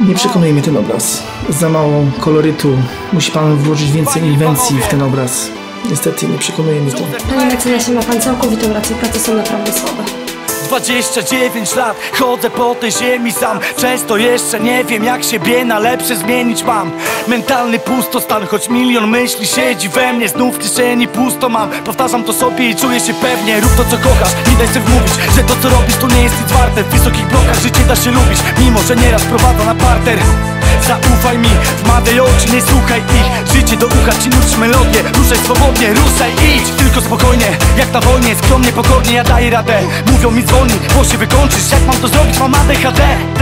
Nie przekonuje mnie ten obraz. Za mało kolorytu. Musi pan włożyć więcej inwencji w ten obraz. Niestety nie przekonuje mnie to. Panie mecenasie, ma pan całkowitą rację, prace są naprawdę słabe. 29 lat, chodzę po tej ziemi sam. Często jeszcze nie wiem, jak siebie na lepsze zmienić mam. Mentalny pustostan, choć milion myśli siedzi we mnie. Znów w kieszeni pusto mam. Powtarzam to sobie i czuję się pewnie. Rób to co kochasz, nie daj się wmówić, że to co robisz to nie jest nic warte. W wysokich blokach życie da się lubić, mimo że nieraz prowadza na parter. Zaufaj mi, wmawiaj oczy, nie słuchaj ich. Życie do ucha ci nuć melodię. Ruszaj swobodnie, ruszaj, idź. Tylko spokojnie, jak na wojnie, skromnie, pokornie ja daję radę. Mówią mi dzwoni, bo się wykończysz. Jak mam to zrobić, mam ADHD.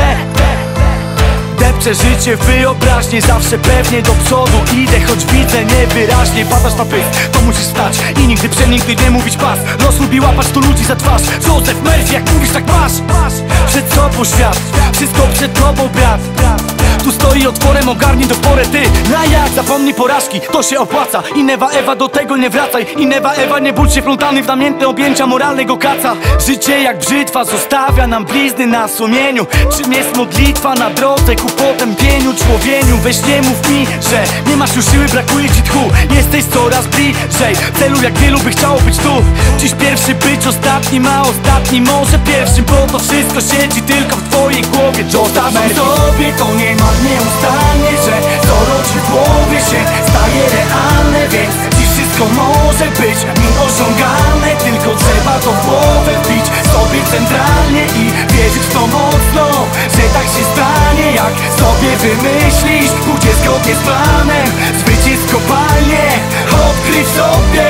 Depczę życie wyobraźnie, zawsze pewnie do przodu idę. Choć widzę niewyraźnie, padasz na pysk, to musisz stać i nigdy przenigdy nie mówić pas. Los lubi łapać tu ludzi za twarz. Joseph Murphy, jak mówisz tak masz. Przed sobą świat, wszystko przed tobą brat. Tu stoi otworem, ogarnij do porę ty. Na jak zapomnij porażki, to się opłaca. I newa Ewa, do tego nie wracaj. I newa Ewa, nie bój się frontalny w namiętne objęcia moralnego kaca. Życie jak brzytwa zostawia nam blizny na sumieniu. Czym jest modlitwa na drodze ku potępieniu człowieniu? Weź nie mów mi, że nie masz już siły, brakuje ci tchu. Jesteś coraz bliżej celu, jak wielu by chciało być tu. Dziś pierwszy być ostatnim, a ostatni może pierwszym. Bo to wszystko siedzi tylko w twojej głowie. Powtarzam sobie, to nie ma nieustannie, że co rodzi w głowie się staje realne. Więc dziś wszystko może być nieosiągalne. Tylko trzeba to w głowę wbić sobie centralnie i wierzyć w to mocno, że tak się stanie. Jak sobie wymyślisz, pójdzie zgodnie z planem. Zwycięsko palnie, odkryj w sobie.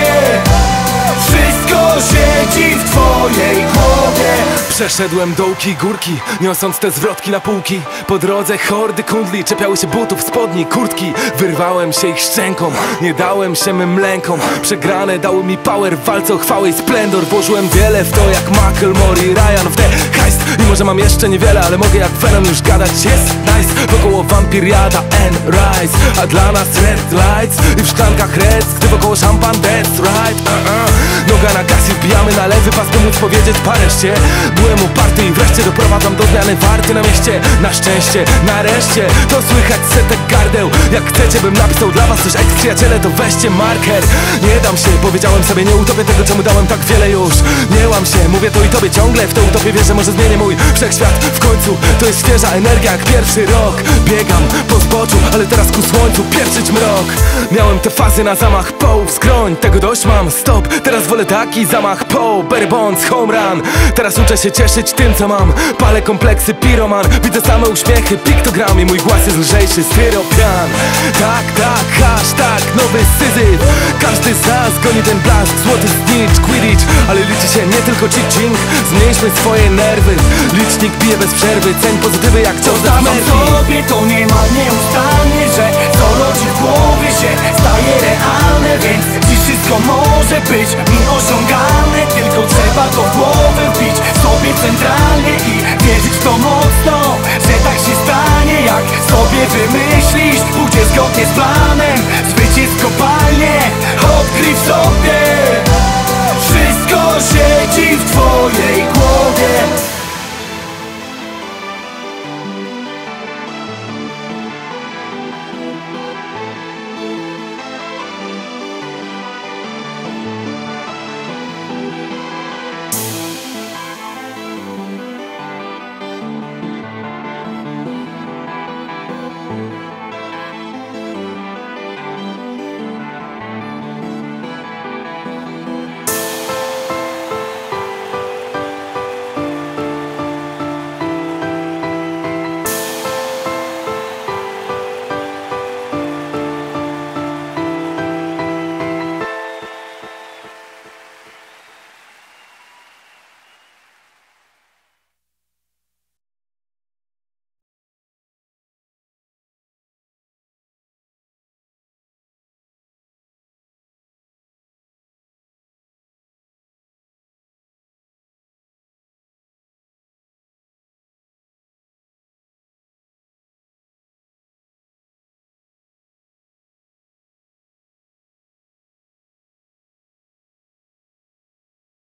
Wszystko siedzi w twojej głowie. Przeszedłem dołki i górki, niosąc te zwrotki na półki. Po drodze hordy kundli czepiały się butów, spodni, kurtki. Wyrwałem się ich szczęką, nie dałem się mym lękom. Przegrane dały mi power w walce o chwałę i splendor. Włożyłem wiele w to jak Macklemore i Ryan w The Heist. I może mam jeszcze niewiele, ale mogę jak Venom już gadać. Jest nice, wokoło wampir jada and rise. A dla nas red lights i w szklankach reds, gdy wokoło szampan that's right. Noga na gaz i wbijamy na lewy pas, by móc powiedzieć pareszcie. Byłem uparty i wreszcie doprowadzam do zmiany warty na mieście. Na szczęście, nareszcie to słychać setek gardeł. Jak chcecie, bym napisał dla was coś ex-przyjaciele, to weźcie marker. Nie dam się, powiedziałem sobie, nie utopię tego, czemu dałem tak wiele już. Nie łam się, mówię to i tobie ciągle. W tę utopię wierzę, może zmienię mój wszechświat. W końcu to jest świeża energia jak pierwszy rok. Biegam po zboczu, ale teraz ku słońcu pieprzyć mrok. Miałem te fazy na zamach połów, skroń, tego dość mam, stop. Teraz wolę taki zamach po Barry Bonds, home run. Teraz uczę się cieszyć tym co mam. Palę kompleksy piroman, widzę same uśmiechy, piktogram i mój głos jest lżejszy, styropian. Tak, hashtag nowy syzyf. Każdy z nas goni ten blask, złoty snitch, quidditch. Ale liczy się nie tylko cheating, zmniejszmy swoje nerwy. Licznik bije bez przerwy, ceń pozytywy jak Joseph Murphy. Sobie to nie ma nieustannie, że co rodzi w głowie się staje realne. Więc dziś wszystko może być nieosiągalne. Tylko trzeba to w głowę wbić sobie centralnie i wierzyć